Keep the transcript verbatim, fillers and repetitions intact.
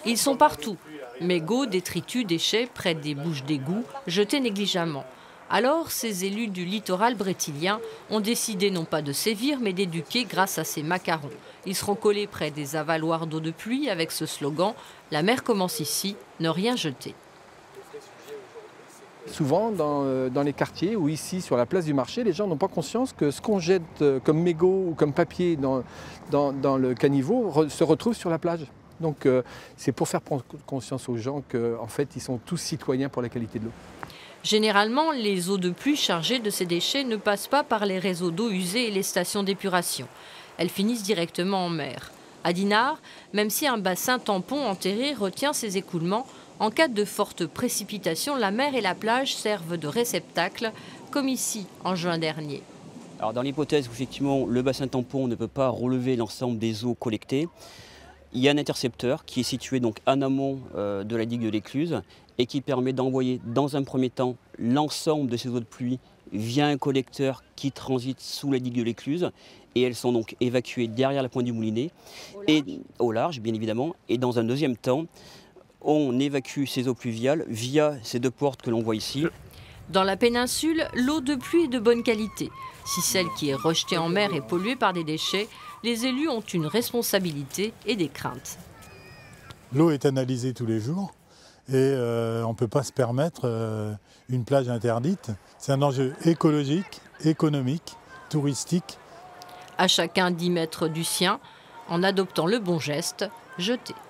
Ils sont partout. Mégots, détritus, déchets près des bouches d'égout, jetés négligemment. Alors, ces élus du littoral brétilien ont décidé non pas de sévir, mais d'éduquer grâce à ces macarons. Ils seront collés près des avaloirs d'eau de pluie avec ce slogan « La mer commence ici, ne rien jeter ». Souvent, dans, euh, dans les quartiers ou ici sur la place du marché, les gens n'ont pas conscience que ce qu'on jette euh, comme mégots ou comme papier dans, dans, dans le caniveau re, se retrouve sur la plage. Donc euh, c'est pour faire prendre conscience aux gens qu'en fait, ils sont tous citoyens pour la qualité de l'eau. Généralement, les eaux de pluie chargées de ces déchets ne passent pas par les réseaux d'eau usée et les stations d'épuration. Elles finissent directement en mer. À Dinard, même si un bassin tampon enterré retient ces écoulements, en cas de fortes précipitations, la mer et la plage servent de réceptacle, comme ici en juin dernier. Alors dans l'hypothèse où effectivement le bassin tampon ne peut pas relever l'ensemble des eaux collectées, il y a un intercepteur qui est situé donc en amont euh, de la digue de l'Écluse et qui permet d'envoyer dans un premier temps l'ensemble de ces eaux de pluie via un collecteur qui transite sous la digue de l'Écluse et elles sont donc évacuées derrière la pointe du Moulinet et au large bien évidemment. Et dans un deuxième temps, on évacue ces eaux pluviales via ces deux portes que l'on voit ici. Dans la péninsule, l'eau de pluie est de bonne qualité. Si celle qui est rejetée en mer est polluée par des déchets, les élus ont une responsabilité et des craintes. L'eau est analysée tous les jours et euh, on ne peut pas se permettre euh, une plage interdite. C'est un enjeu écologique, économique, touristique. À chacun d'y mettre du sien en adoptant le bon geste, jeter.